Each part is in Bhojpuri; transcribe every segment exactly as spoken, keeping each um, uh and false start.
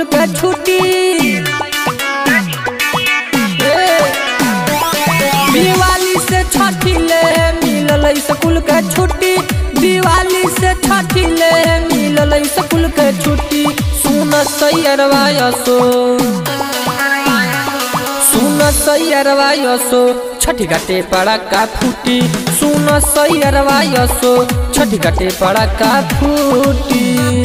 के छुट्टी। दिवाली से छठी ले मिलल स्कूल के छुट्टी। दिवाली से छठी ले मिलल स्कूल के छुट्टी। सुन सैयरवा यसो सुन सैयरवा यसो छठी घाटे पड़ाका फूटी। सुन सैयरवा यसो छठी घाटे पड़ाका फूटी।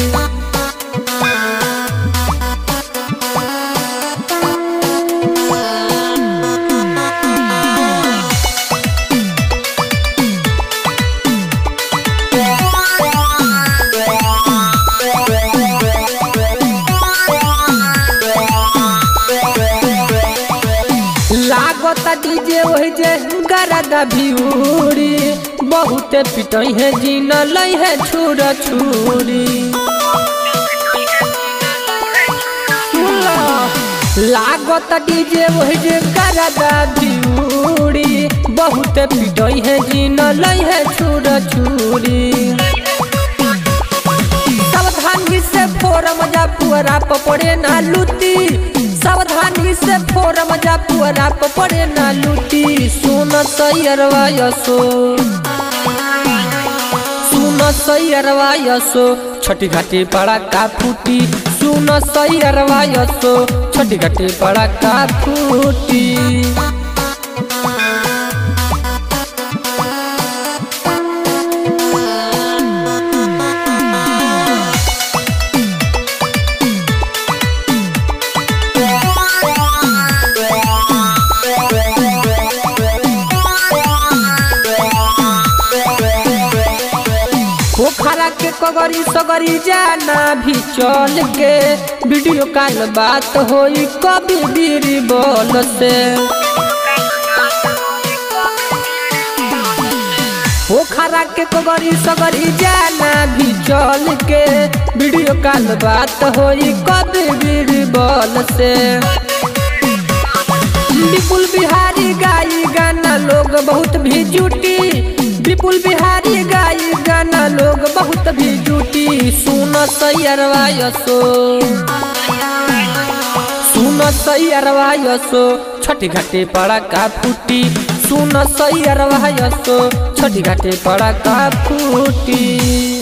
लागता डीजे वही जे गरदा भिउरी। बहुते पिटई है जीन लई है छुरा छुरी। लागता डीजे वही जे गरदा भिउरी। बहुते पिटई है जीन लई है छुरा छुरी। सावधानी से फोरम जा पुअरा पड़े ना लूटी। सावधानी से फोरम जा पुअरा पड़े ना लूटी। सुन सैयरवा यसो सुन सैयरवा यसो छठी घाटे पड़ाका फूटी। सुन सैयरवा यसो छठी घाटे पड़ाका फूटी। पोखरा के कगरी सगरी जाना भी चल के। वीडियो कॉल बात होई कभी बीरी बोल से। पोखरा के कगरी सगरी जाना भी चल के। वीडियो कॉल बात होई कभी बीरी बोल से। विपुल बिहारी गाई गाना लोग बहुत भी जुटी। विपुल बिहारी गाई गाना लोग बहुत भी जुटी। सुन सैयरवा यसो सुन सैयरवा यसो छठी घाटे पड़ाका फूटी। सुन सैयरवा यसो छठी घाटे पड़ाका फूटी।